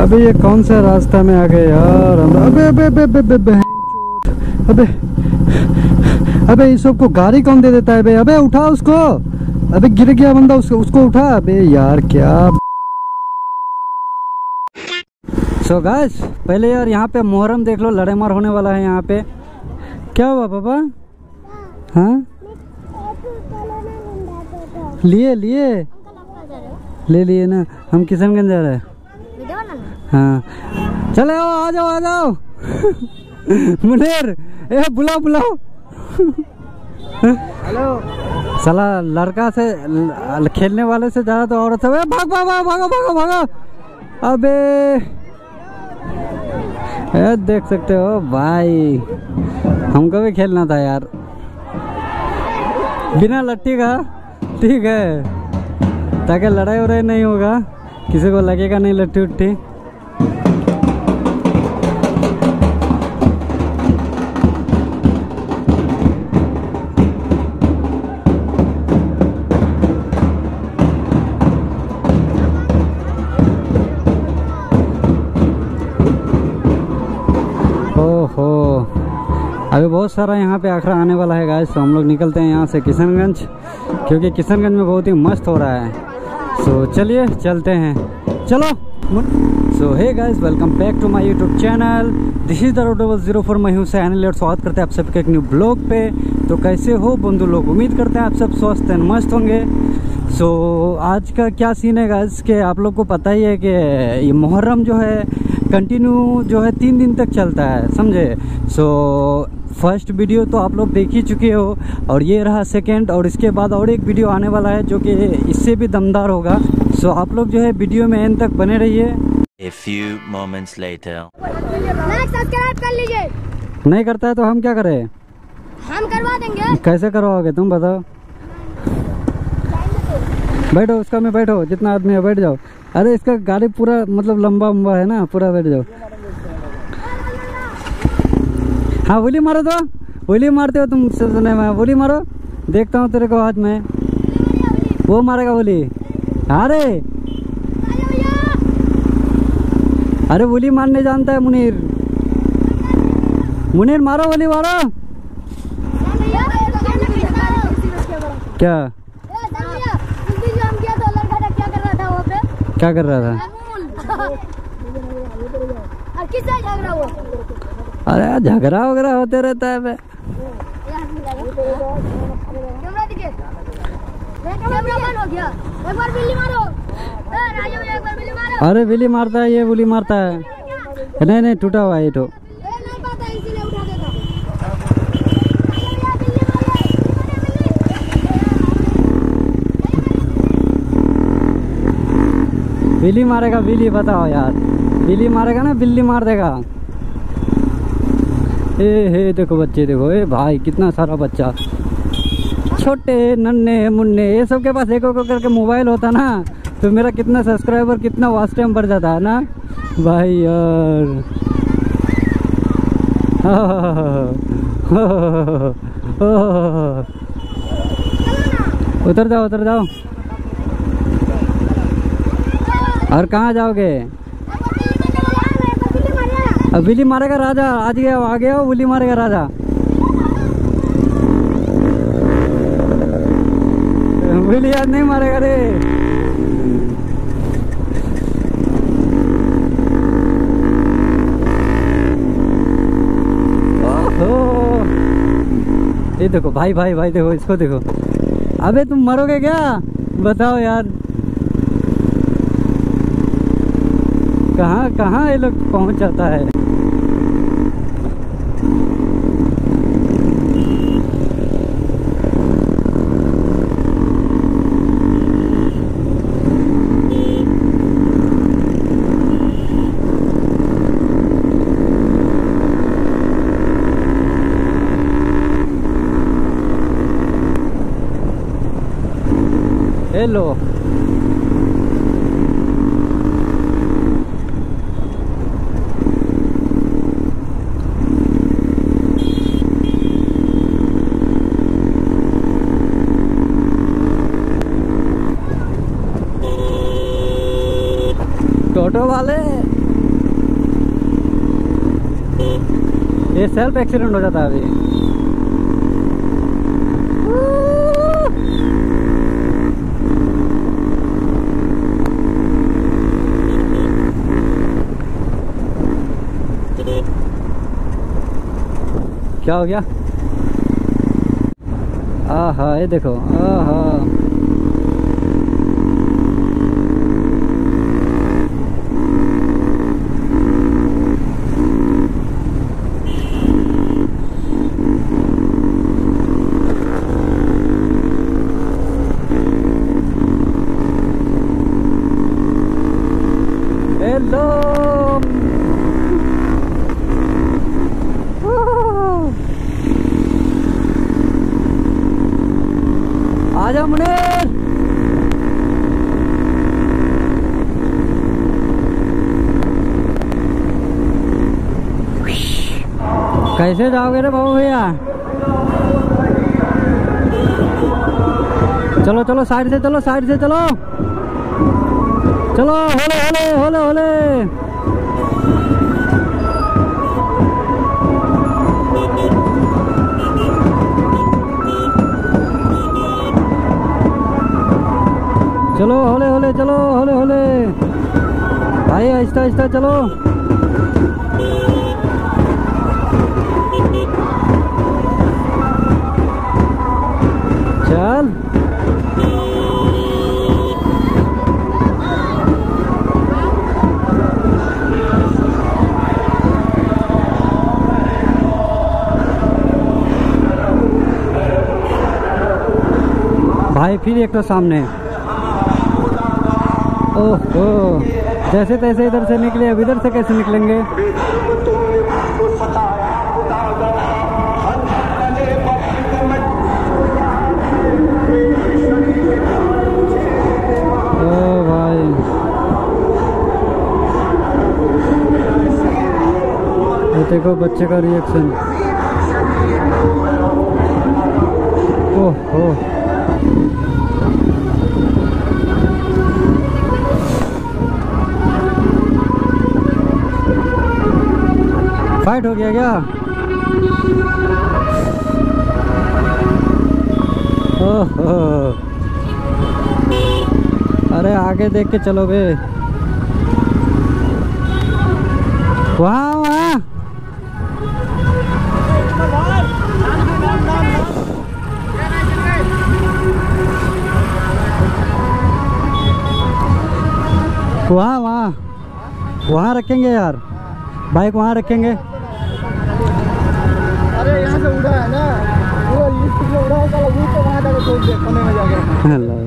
अबे ये कौन सा रास्ता में आ गए यार हम। अबे अबे अबे अबे अबे अबे अबे इस सबको गाड़ी कौन दे देता है बे। अबे उठा उसको। अबे गिर गया बंदा, उसको उठा। अबे यार क्या। सो गाइस पहले यार यहाँ पे मोहर्रम देख लो, लड़ाई मार होने वाला है यहाँ पे। क्या हुआ पापा? हाँ लिए ले लिए ना। हम किशनगंज जा रहे हैं। हाँ चले आ जाओ मुनीर ए बुलाओ। हेलो साला लड़का से खेलने वाले से ज्यादा तो औरत है। भागो। अबे देख सकते हो भाई, हमको भी खेलना था यार बिना लट्टी का। ठीक है ताकि लड़ाई वड़ाई नहीं होगा, किसी को लगेगा नहीं लट्टी उट्टी। अभी बहुत सारा यहाँ पे आखिर आने वाला है गाइस। तो हम लोग निकलते हैं यहाँ से किशनगंज, क्योंकि किशनगंज में बहुत ही मस्त हो रहा है। सो चलिए चलते हैं, चलो। So hey guys welcome back to my YouTube channel. This is the roadable 04। मैं हूँ सैनिल और स्वागत करते हैं आप सबके एक न्यू ब्लॉग पे। तो कैसे हो बंधु लोग, उम्मीद करते हैं आप सब स्वस्थ एंड मस्त होंगे। सो आज का क्या सीन है गाइस के आप लोग को पता ही है कि ये मुहर्रम जो है कंटिन्यू जो है 3 दिन तक चलता है, समझे। सो फर्स्ट वीडियो तो आप लोग देख ही चुके हो और ये रहा सेकंड, और इसके बाद और एक वीडियो आने वाला है जो कि इससे भी दमदार होगा। सो आप लोग जो है वीडियो में एंड तक बने रहिए। A few moments later. Subscribe कर लीजिए। नहीं करता है तो हम क्या करें? हम करवा देंगे। कैसे करवाओगे तुम बताओ? बैठो उसका में बैठो, जितना आदमी है बैठ जाओ। अरे इसका गाड़ी पूरा मतलब लंबा है ना, पूरा बैठ जाओ। हाँ गोली मारो तो, गोली मारते हो तुम सुने में, गोली मारो। देखता हूँ तेरे को हाथ में, वो मारेगा गोली। अरे गोली मारने जानता है मुनीर मारो गोली मारो। क्या क्या कर रहा था? अरे झगड़ा वगैरह होते रहता है बे। अरे बिल्ली मारता है, ये बिल्ली मारता है। नहीं टूटा हुआ है ये तो। बिल्ली मारेगा, बिल्ली बताओ यार। बिल्ली मारेगा ना, बिल्ली मार देगा। हे देखो बच्चे, देखो ए भाई कितना सारा बच्चा, छोटे नन्हे मुन्ने, ये सब के पास एक करके मोबाइल होता ना तो मेरा कितना सब्सक्राइबर कितना वॉच टाइम बढ़ जाता है ना भाई यार। उतर जाओ। और कहाँ जाओगे? अब बिल्ली मारेगा राजा। आ गया बिल्ली मारेगा राजा। बिल्ली आज नहीं मारेगा रे। ओहो ये देखो भाई देखो इसको देखो। अबे तुम मरोगे क्या बताओ यार। कहाँ ये लोग पहुंच जाता है। हेलो टोटो वाले ये सेल्फ एक्सीडेंट हो जाता है अभी। क्या हो गया? आहा, ये देखो, आहा। हेलो, आजा मुनीर। कैसे जाओगे रे बाबू भैया? चलो चलो, साइड से चलो, साइड से चलो, चलो, होले होले होले होले। चलो होले होले, चलो होले होले भाई, आहिस्ता आहिस्ता चलो। चल, भाई फिर एक तो सामने। ओहो, जैसे तैसे इधर से निकले, अब इधर से कैसे निकलेंगे? ओ भाई, ये देखो बच्चे का रिएक्शन। ओहो, फाइट हो गया क्या? ओहो, अरे आगे देख के चलो बे। वहाँ वहाँ वहाँ वहाँ वहाँ रखेंगे यार, बाइक वहाँ रखेंगे। अरे यहाँ से उड़ा है ना, वो लिफ्ट से उड़ा होगा, वो तो वहाँ जाकर छोड़ दिया कोने में जाकर।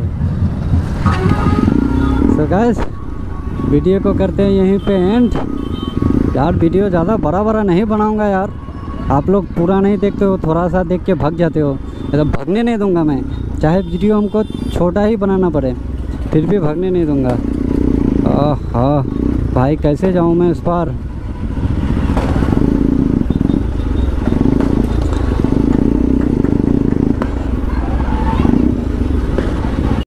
सो गाइस, वीडियो को करते हैं यहीं पे एंड। यार वीडियो ज़्यादा बड़ा बड़ा नहीं बनाऊंगा यार, आप लोग पूरा नहीं देखते हो, थोड़ा सा देख के भाग जाते हो। तो भागने नहीं दूंगा मैं, चाहे वीडियो हमको छोटा ही बनाना पड़े, फिर भी भागने नहीं दूंगा। आहा भाई, कैसे जाऊँ मैं उस पार?